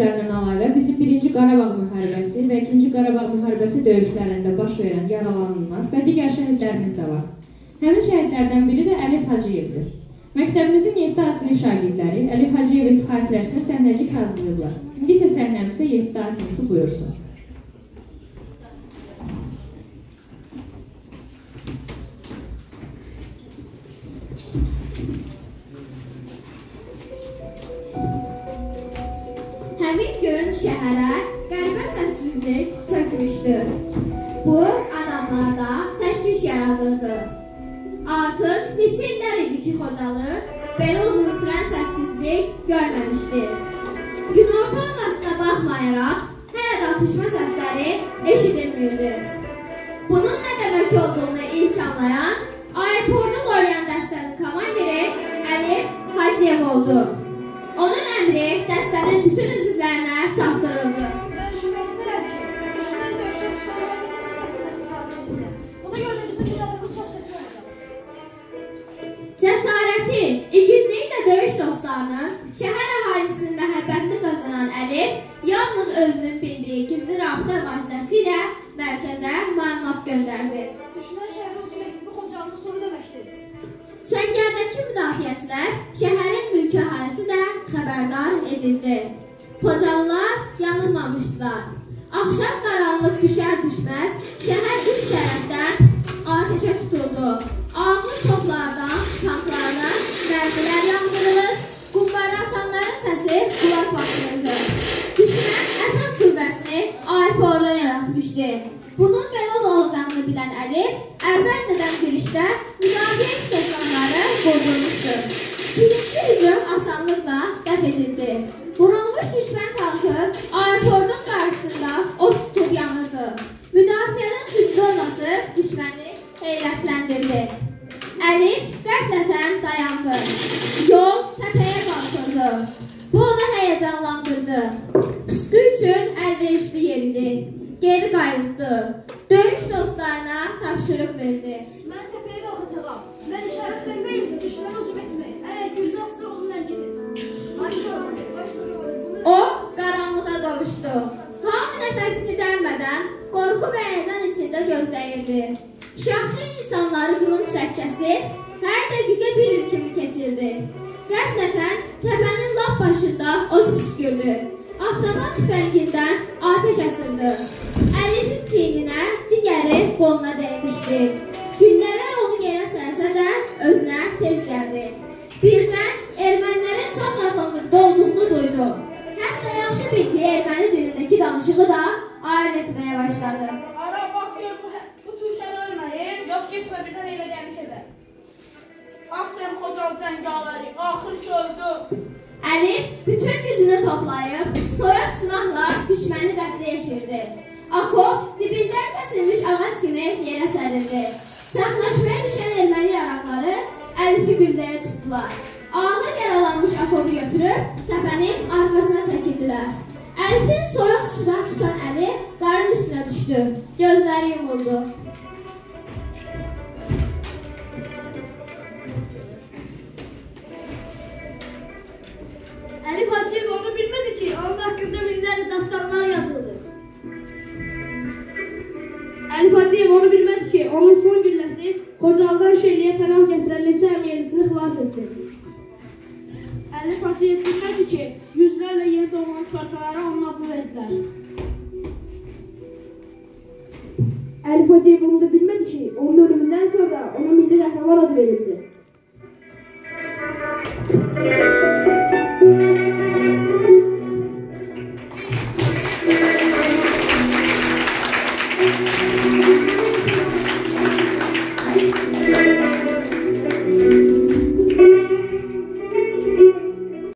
döyüşlərindən əlavə bizim 1-ci Qarabağ müharibəsi və 2-ci Qarabağ müharibəsi döyüşlərində baş verən yaralananlar və digər şəhidlərimiz də var. Həmin şəhidlərdən biri də Əlif Hacıyevdir. Məktəbimizin 7A sinif şagirdləri Əlif Hacıyevin xatirəsinə səhnəcik hazırlayıblar. İndi isə səhnəmizə 7A sinifi buyursun. Həmin gün şəhərə qəribə səssizlik çökmüşdü. Bu, adamlarda təşviş yaradırdı. Artıq neçə illər idi ki, Xocalı belə uzun sürən səssizlik görməmişdi. Günorta olmasına baxmayaraq, hələ atışma səsləri eşidilmirdi. Bunun nə demək olduğunu ilk anlayan, aeroportu qoruyan dəstənin komandiri Əlif Hacıyev oldu. Onun əmri dəstənin bütün üzvlərinə çatdırıldı. Mən şübhə etmirəm ki, düşmən döyüşə müstəqilən mütəqəsində istifadə edirlər. Ona görə də bizim müdafiəmiz çox çətin olacaq. Cəsarəti, igidliyi ilə döyüş dostlarının, şəhər əhalisinin məhəbbətini qazanan Əlif yalnız özünün bildiyi gizli rabitə vasitəsilə mərkəzə məlumat göndərdi. Düşmən şəhərə hücum edib bu Xocalının sonu deməkdir. Səngərdəki müdafiəçilər, şəhərin mülki əhalisi də xəbərdar edildi. Xocalılar yanılmamışdılar. Axşam qaranlıq düşər-düşməz şəhər üç tərəfdən atəşə tutuldu. Ağır toplardan, tanklardan mərmilər yandırılır, qumbara atanların səsi qulaq batırırdı. Düşmən əsas qüvvəsini aeroportda yaratmışdı. Bunun belə olacağını bilən Əlif, əvvəlcədən girişdə müdafiə istehkamları qurdurmuşdu. Birinci hücum asanlıqla dəf edildi. Vurulmuş düşmən tankı aeroportun qarşısında od tutub yanırdı. Müdafiənin güclü olması düşməni heyrətləndirdi. Əlif qəflətən dayandı. Yol təpəyə qalxırdı. Bu onu həyəcanlandırdı. Püskü üçün əlverişli yeridi. Geri qayıtdı. Döyüş dostlarına tapşırıq verdi. Mən təpəyə qalxacağam. Mən işarət verməyincə düşmənə hücum etməyin. Əgər güllə atsa onu ləngidin. O qaranlığa qovuşdu. Hamı nəfəsini dərmədən qorxu və həyəcan içində gözləyirdi. Şaxta insanları qılınc səkkəsi hər dəqiqə bir il kimi keçirdi. Qəflətən təpənin lap başında od püskürdü. Avtomat tüfəngindən atəş açırdı. Əlifin çiyninə, digəri qoluna dəymişdi. Güllələr onu yerə sərsə də özünə tez gəldi. Birdən ermənilərin çox yaxınlıqda olduğunu duydu. Hətta yaxşı bildiyi erməni dilindəki danışığı da ayırt etməyə başladı. Ara bax gör, bu tuşan ölməyib, yox getmə birdən elə gəlik edər. Ax sən Xocalı cəngavəri, axır ki öldü. Əlif bütün gücünü toplayıb, soyuq silahla düşməni qətlə yetirdi. Akop dibindən kəsilmiş ağac kimi yerə sərildi. Çaxnaşmaya düşən erməni yaraqları Əlifi gülləyə tutdular. Ağır yaralanmış Akopu götürüb təpənin arxasına çəkildilər. Əlifin soyuq suda tutan əli qarın üstünə düşdü. Gözləri yumuldu. Əlif Hacıyev onu bilmədi ki, onun haqqında minlərlə dastanlar yazıldı. Əlif Hacıyev onu bilmədi ki, onun son gülləsi Xocalıdan Şəliyə pənah gətirən neçə əmiyelisini xilas etdi. Əlif Hacıyev bilmədi ki, yüzlərlə yeni doğulan körpələrə onun adını verdilər. Əlif Hacıyev onu da bilmədi ki, onun ölümündən sonra ona milli qəhrəman adı verildi.